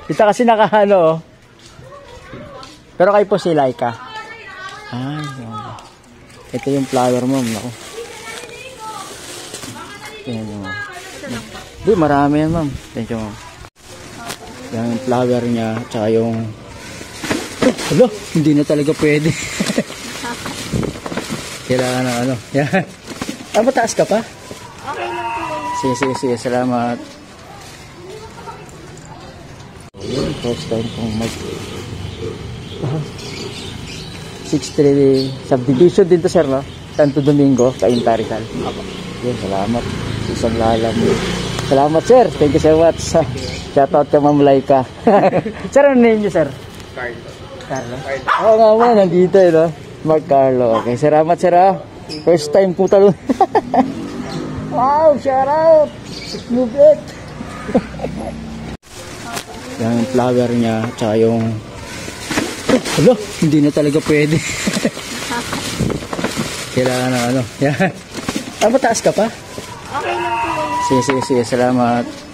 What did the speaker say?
Kita kasi nakahalo, oh. Pero kayo po si Laika. Ay, oh. Ito yung flower mo, naku. Yan, oh. Di, marami yan, ma'am. Thank you, ma'am. Yan yung flower niya, tsaka yung... Hala, hindi na talaga pwede. Kailangan na ano. Yan. Ah, mataas ka pa? Okay lang po. Sige, salamat. Yun, first time kong mag 6-3 subdivision din to, sir, no? Santo Domingo, Cainta Rizal. Yun, salamat. Isang lalam. Salamat, sir. Thank you so much. Shoutout ka, Ma'am Laika. Sir, ano name niyo, sir? Carlo. Oo nga mo, nandito, no? Mark Carlo. Okay, salamat, sir, ha? First time po talon. Wow, shout out! Move it! Yan yung flower niya, tsaka yung... Hala, hindi na talaga pwede. Kailangan na ano. Yan. Ah, mataas ka pa? Okay lang po. Sige, salamat.